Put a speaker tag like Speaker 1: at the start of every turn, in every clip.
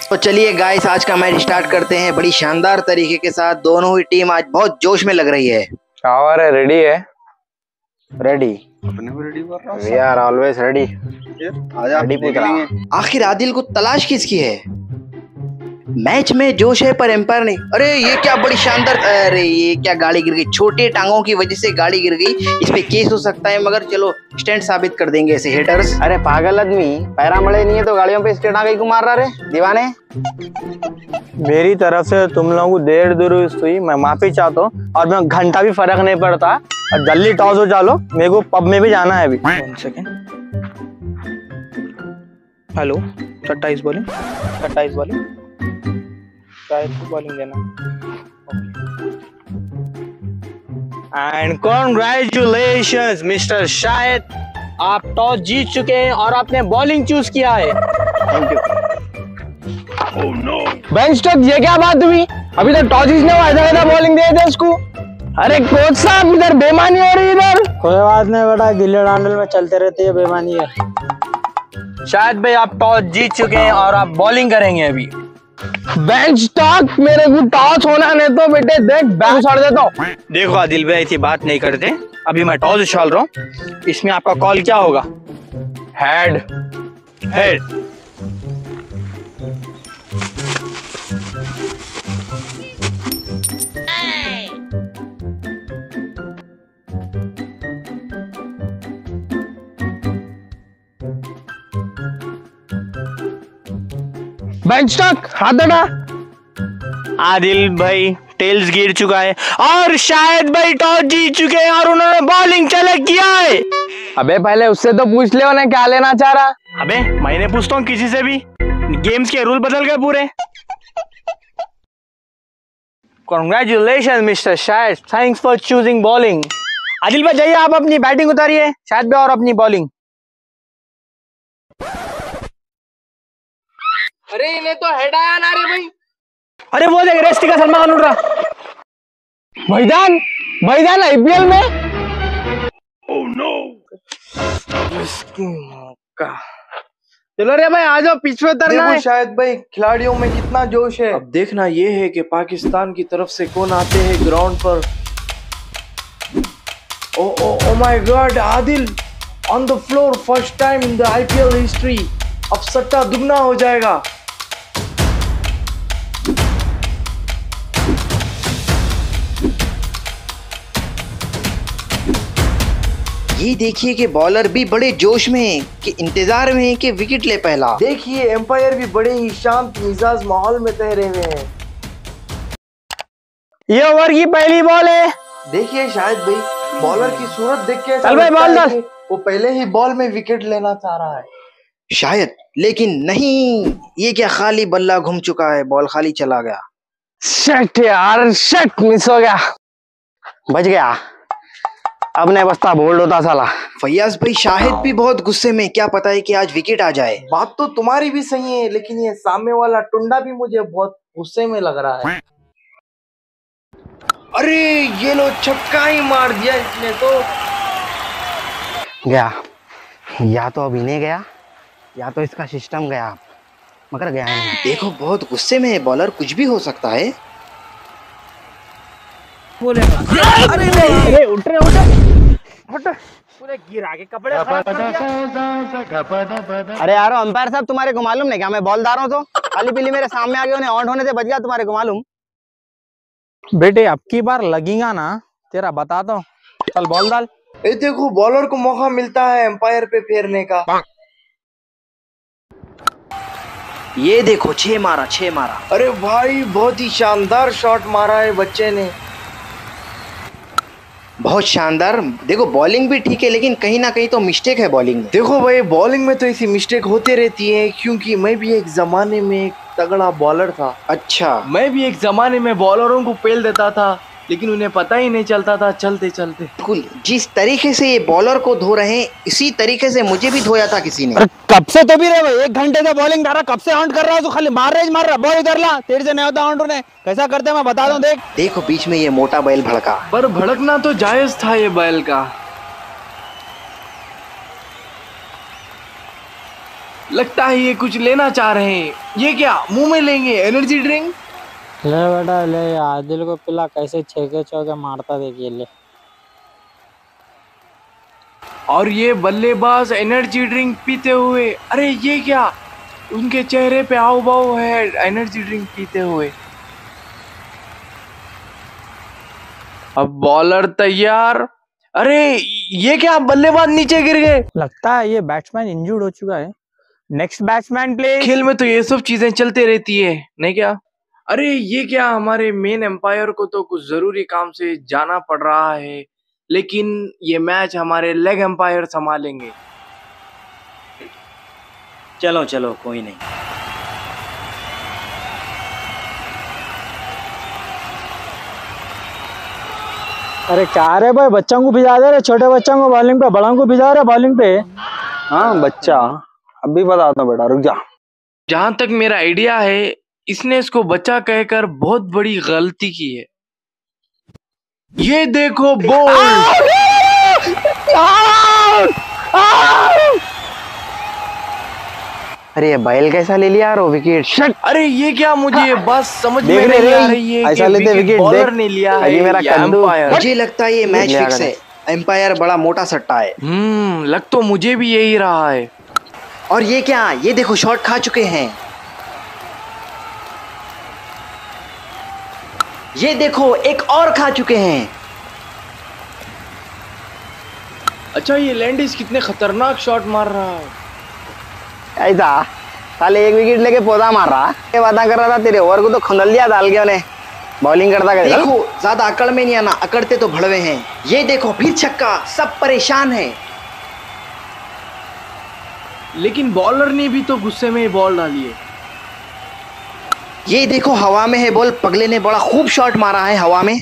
Speaker 1: तो चलिए गाइस, आज का मैच स्टार्ट करते हैं बड़ी शानदार तरीके के साथ। दोनों ही टीम आज बहुत जोश में लग रही है।
Speaker 2: शावर है, रेडी है? रेडी,
Speaker 3: अपने को रेडी कर रहा हूं।
Speaker 2: We are always ready.
Speaker 3: आजा
Speaker 2: रेडी पुत्रा।
Speaker 1: आखिर आदिल को तलाश किसकी है? मैच में जोश है पर एम्पायर नहीं। अरे ये क्या बड़ी शानदार, अरे ये क्या गाड़ी गिर गई। छोटे टांगों की वजह से गाड़ी गिर गई, इस पे केस हो सकता है, मगर चलो स्टैंड साबित कर देंगे ऐसे हेटर्स।
Speaker 2: अरे पागल आदमी, पैरा मड़े नहीं है तो गाड़ियों पे स्टेट आ गई, क्यों मार रहा रे दीवाने? मेरी तरफ से तुम लोगों को देर दुरुस्त हुई, मैं माफी चाहता हूँ। और मैं घंटा भी फर्क नहीं पड़ता। और जल्दी टॉस हो चालो, मेरे को पब में भी जाना है अभी। 1 second. Hello, 27 bowling, 27 bowling, bowling देना। एंड कॉन्ग्रेचुलेशंस मिस्टर शाहिद, आप टॉस जीत चुके हैं और आपने बॉलिंग चूज किया है। Thank you. Oh no, bench तक ये क्या बात हुई? अभी तक टॉस जीतने हुआ, ऐसा बॉलिंग दे दे उसको। अरे कोच साहब, इधर बेईमानी हो रही है इधर।
Speaker 4: कोई बात नहीं बेटा, गिल्ली डांडल में चलते रहती है बेईमानी है।
Speaker 2: शायद भाई आप टॉस जीत चुके हैं और आप बॉलिंग करेंगे अभी। बेंच टॉक, मेरे को टॉस होना नहीं तो बेटे देख बैंक छोड़ देता हूँ। देखो आदिल भाई, ऐसी बात नहीं करते। अभी मैं टॉस उछाल रहा हूँ, इसमें आपका कॉल क्या होगा? हेड। हेड। बेंच टॉक, हाथ हटा। आदिल भाई टेल्स गिर चुका है और शायद भाई टॉस जीत चुके हैं और उन्होंने बॉलिंग सेलेक्ट किया है। अबे पहले उससे तो पूछ ले उन्हें क्या लेना चाह रहा। अबे मैंने पूछता हूँ किसी से भी, गेम्स के रूल बदल गए पूरे। Congratulation mister Shahid, thanks for choosing bowling. Adil भाई जाइए, आप अपनी बैटिंग उतारिए, शायद भाई और अपनी बॉलिंग। अरे इन्हें तो हेड आया ना रे भाई। अरे वो देख, रेस्टी का सलमान खान उड़ रहा। मैदान मैदान आईपीएल में। ओह नो, चलो रे भाई आ जाओ, पीछे उतरना है।
Speaker 4: शायद भाई खिलाड़ियों में कितना जोश है। अब देखना ये है कि पाकिस्तान की तरफ से कौन आते हैं ग्राउंड पर। Oh my god, Adil on the floor, first time in the IPL history. अब सट्टा दुगना हो जाएगा।
Speaker 1: ये देखिए कि बॉलर भी बड़े जोश में हैं, कि इंतजार में है कि विकेट ले पहला।
Speaker 4: देखिए एम्पायर भी बड़े ही शांत मिजाज माहौल में ठहरे हुए हैं।
Speaker 2: ये ओवर की पहली बॉल है।
Speaker 4: देखिए शायद भाई, बॉलर की सूरत देख के
Speaker 2: चल भाई बॉल डाल।
Speaker 4: वो पहले ही बॉल में विकेट लेना चाह रहा है
Speaker 1: शायद, लेकिन नहीं, ये क्या खाली बल्ला घूम चुका है, बॉल खाली चला गया।
Speaker 2: शिट यार, शिट, मिस हो गया। बच गया, अब नहीं बचता, बोल्ड होता साला।
Speaker 1: फैयाज भाई, शाहिद भी बहुत गुस्से में, क्या पता है कि आज विकेट आ जाए।
Speaker 4: बात तो तुम्हारी भी सही है, लेकिन ये सामने वाला टुंडा भी मुझे बहुत गुस्से में लग रहा है। अरे ये लो, छक्का ही मार दिया इसने तो।
Speaker 1: गया, या तो अभी नहीं गया या तो इसका सिस्टम गया, मगर गया नहीं। देखो बहुत गुस्से में है बॉलर, कुछ भी हो सकता है।
Speaker 2: अरे नहीं, अरे उठ पूरे गिरा के कपड़े खराब कर दिया। अरे यार अंपायर साहब, तुम्हारे को मालूम नहीं क्या मैं बॉल डाल रहा हूँ तो खाली पीली मेरे सामने आ गए, उन्हें आउट होने से बच गया, तुम्हारे को मालूम? बेटे अब की बार लगेगा ना तेरा, बता दो। चल बॉल डाल।
Speaker 4: ये देखो, बॉलर को मौका मिलता है एम्पायर पे फेरने का।
Speaker 1: ये देखो, 6 मारा, 6 मारा।
Speaker 4: अरे भाई बहुत ही शानदार शॉट मारा है बच्चे ने,
Speaker 1: बहुत शानदार। देखो बॉलिंग भी ठीक है, लेकिन कहीं ना कहीं तो मिस्टेक है बॉलिंग में।
Speaker 4: देखो भाई, बॉलिंग में तो ऐसी मिस्टेक होती रहती है, क्योंकि मैं भी एक जमाने में एक तगड़ा बॉलर था।
Speaker 1: अच्छा,
Speaker 4: मैं भी एक जमाने में बॉलरों को पेल देता था, लेकिन उन्हें पता ही नहीं चलता था चलते चलते।
Speaker 1: बिल्कुल जिस तरीके से ये बॉलर को धो रहे हैं, इसी तरीके से मुझे भी धोया था किसी ने।
Speaker 2: अरे कब से तो भी रहे, 1 घंटे से बॉलिंग कर रहा, कब से आउट कर रहा, तो खाली मार रहा, बॉल इधर ला, तेरे से नहीं होता आउट होने। कैसा करते हैं मैं बता दूं, देख।
Speaker 1: देखो बीच में ये मोटा बैल भड़का,
Speaker 4: पर भड़कना तो जायज था ये बैल का। लगता है ये कुछ लेना चाह रहे हैं। ये क्या मुंह में लेंगे? Energy drink?
Speaker 5: ले बेटा ले, आदिल को पिला, कैसे छेके चौके मारता देखिए ले।
Speaker 4: और ये बल्लेबाज एनर्जी ड्रिंक पीते हुए, अरे ये क्या, उनके चेहरे पे हाव भाव है एनर्जी ड्रिंक पीते हुए। अब बॉलर तैयार। अरे ये क्या, बल्लेबाज नीचे गिर गए।
Speaker 2: लगता है ये बैट्समैन इंजर्ड हो चुका है। Next batsman please.
Speaker 4: खेल में तो ये सब चीजें चलते रहती है, नहीं क्या? अरे ये क्या, हमारे मेन एम्पायर को तो कुछ जरूरी काम से जाना पड़ रहा है, लेकिन ये मैच हमारे लेग एम्पायर संभालेंगे।
Speaker 1: चलो चलो कोई नहीं।
Speaker 5: अरे क्या रे भाई, बच्चों को भिजा दे रहे, छोटे बच्चों को बॉलिंग पे, बड़ों को भिजा रहे बॉलिंग पे।
Speaker 2: हाँ बच्चा, अभी बताता हूँ बेटा, रुक जा।
Speaker 4: जहां तक मेरा आइडिया है, इसने इसको बच्चा कहकर बहुत बड़ी गलती की है। ये देखो बॉल।
Speaker 2: अरे ये बैल कैसा ले लिया यार वो विकेट। शट।
Speaker 4: अरे ये क्या, मुझे ये बात समझ में
Speaker 2: देख
Speaker 4: नहीं
Speaker 2: रहे
Speaker 4: आ रही है
Speaker 2: ऐसा
Speaker 4: कि
Speaker 2: लेते
Speaker 4: विकेट
Speaker 2: विकेट
Speaker 4: बॉलर
Speaker 2: देख।
Speaker 4: ने लिया है
Speaker 2: अभी मेरा
Speaker 4: या
Speaker 2: कद्दू।
Speaker 4: एम्पायर।
Speaker 1: मुझे लगता है ये मैच
Speaker 2: लिया
Speaker 1: फिक्स है। एम्पायर बड़ा मोटा सट्टा है।
Speaker 4: लग तो मुझे भी यही रहा है।
Speaker 1: और ये क्या, ये देखो शॉट खा चुके हैं। ये देखो एक और खा चुके हैं।
Speaker 4: अच्छा ये लैंडिस कितने खतरनाक शॉट मार रहा है।
Speaker 2: ऐसा साले एक विकेट लेके पौधा मार रहा। ये बात कर रहा था, तेरे ओवर को तो खंगल दिया डाल के उन्हें। बॉलिंग करता कर
Speaker 1: देखो ज्यादा अकड़ में नहीं आना, अकड़ते तो भड़वे हैं। ये देखो फिर छक्का, सब परेशान है।
Speaker 4: लेकिन बॉलर ने भी तो गुस्से में बॉल डाली है।
Speaker 1: ये देखो हवा में है बॉल, पगले ने बड़ा खूब शॉट मारा है हवा में।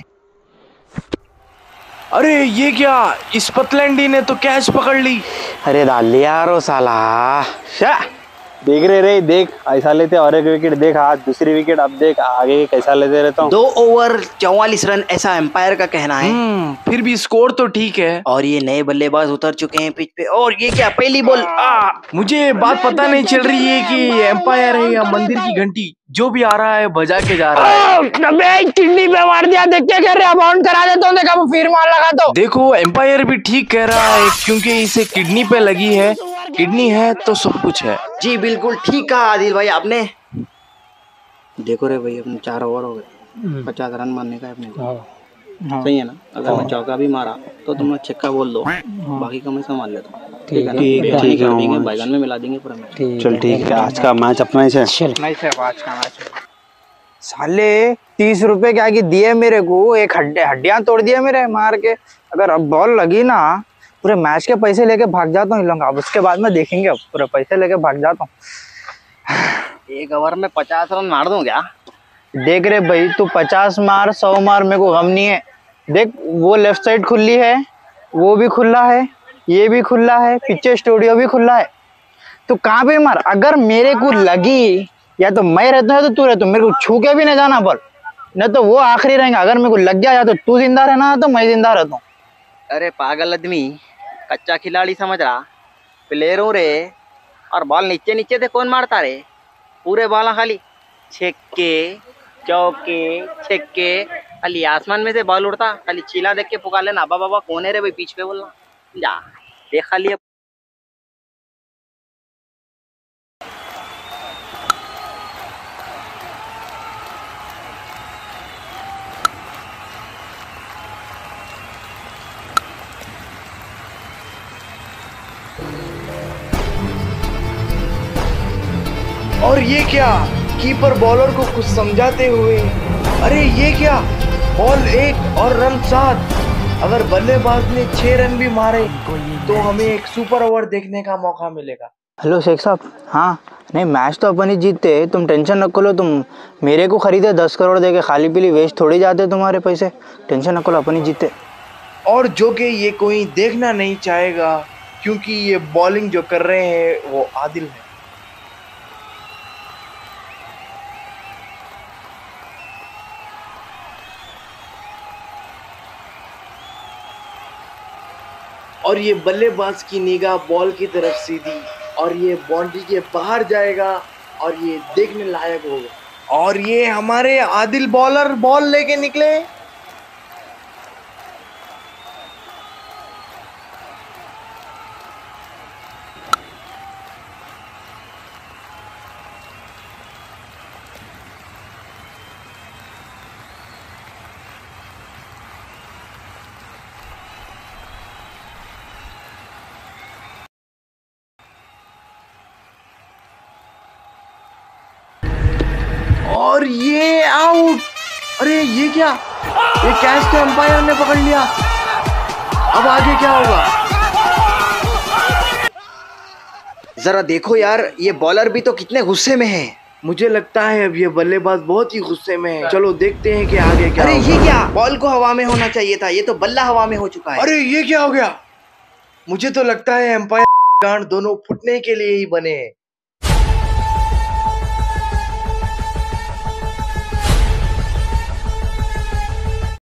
Speaker 4: अरे ये क्या, इस पतलैंडी ने तो कैच पकड़ ली।
Speaker 2: अरे डाल लिया यार वो साला। शा देख रहे रे, देख ऐसा लेते और एक विकेट देख, आज दूसरी विकेट, अब देख आगे कैसा लेते रहता हूँ।
Speaker 1: 2 ओवर 44 रन, ऐसा एम्पायर का कहना है।
Speaker 4: फिर भी स्कोर तो ठीक है।
Speaker 1: और ये नए बल्लेबाज उतर चुके हैं पिच पे। और ये क्या, पहली बॉल।
Speaker 4: मुझे बात पता नहीं चल रही है कि एम्पायर है या मंदिर की घंटी, जो भी आ रहा है बजा के जा रहा है।
Speaker 2: किडनी पे मार दिया, देख क्या कर रहे, बाउंड करा देता हूँ, देखा वो फिर मार लगा तो।
Speaker 4: देखो एम्पायर भी ठीक कह रहा है, क्योंकि इसे किडनी पे लगी है। किडनी है तो सब कुछ है।
Speaker 1: जी बिल्कुल ठीक कहा आदिल भाई आपने। देखो रे भाई, अपने 4 ओवर हो गए, 50 रन मारने का है अपने को। सही है ना? अगर मैं चौका भी मारा तो तुम छक्का बोल दो, बाकी का मैं संभाल लेता हूँ। ठीक है ना? ठीक है, बैगन में मिला देंगे पूरा मैच।
Speaker 2: चल ठीक है, आज का मैच अपना ही है। साले 30 रुपए क्या की दिए मेरे को, एक हड्डियां तोड़ दिया मेरे मार के। अगर अब बॉल लगी ना, पूरे मैच के पैसे लेके भाग जाता हूँ लूंगा। अब उसके बाद में देखेंगे, अब पूरे पैसे लेके भाग जाता हूँ।
Speaker 1: 1 ओवर में 50 रन मार दूं क्या?
Speaker 2: देख रे भाई, तू 50 मार 100 मार, मेरे को गम नहीं है। देख वो लेफ्ट साइड खुली है, वो भी खुला है, ये भी खुला है, पीछे स्टूडियो भी खुला है। तू कहाँ पे मार, अगर मेरे को लगी या तो मैं रहता है तो तू रहता, मेरे को छू के भी नहीं जाना बॉल, नहीं तो वो आखिरी रहेगा। अगर मेरे को लग गया या तो तू जिंदा रहना तो मैं जिंदा रहता हूँ।
Speaker 1: अरे पागल आदमी, कच्चा खिलाड़ी समझ रहा, प्लेयर हूँ रे। और बॉल नीचे नीचे से कौन मारता रे? पूरे बॉल खाली छक्के चौके छक्के, खाली आसमान में से बॉल उड़ता, खाली चीला देख के पुकार लेना, बाबा बाबा कौन है रे भाई पीछ पे बोलना। जा देख खाली।
Speaker 4: और ये क्या, कीपर बॉलर को कुछ समझाते हुए। अरे ये क्या, बॉल 1 और रन 7। अगर बल्लेबाज ने 6 रन भी मारे तो हमें एक सुपर ओवर देखने का मौका मिलेगा।
Speaker 2: हेलो शेख साहब। हाँ नहीं, मैच तो अपन ही जीतते, तुम टेंशन न लो। तुम मेरे को खरीदे 10 करोड़ दे के, खाली पीली वेस्ट थोड़ी जाते तुम्हारे पैसे। टेंशन न लो, अपन ही जीतते।
Speaker 4: और जो कि ये कोई देखना नहीं चाहेगा, क्योंकि ये बॉलिंग जो कर रहे हैं वो आदिल है। और ये बल्लेबाज की निगाह बॉल की तरफ सीधी, और ये बाउंड्री के बाहर जाएगा और ये देखने लायक होगा। और ये हमारे आदिल बॉलर बॉल लेके निकले। और ये आउट। अरे ये क्या, ये कैच तो एम्पायर ने पकड़ लिया। अब आगे क्या होगा?
Speaker 1: जरा देखो यार, ये बॉलर भी तो कितने गुस्से में है।
Speaker 4: मुझे लगता है अब ये बल्लेबाज बहुत ही गुस्से में है। चलो देखते हैं कि आगे क्या
Speaker 1: अरे
Speaker 4: होगा।
Speaker 1: ये क्या, बॉल को हवा में होना चाहिए था, ये तो बल्ला हवा में हो चुका है।
Speaker 4: अरे ये क्या हो गया? मुझे तो लगता है एम्पायर गांड दोनों फुटने के लिए ही बने हैं।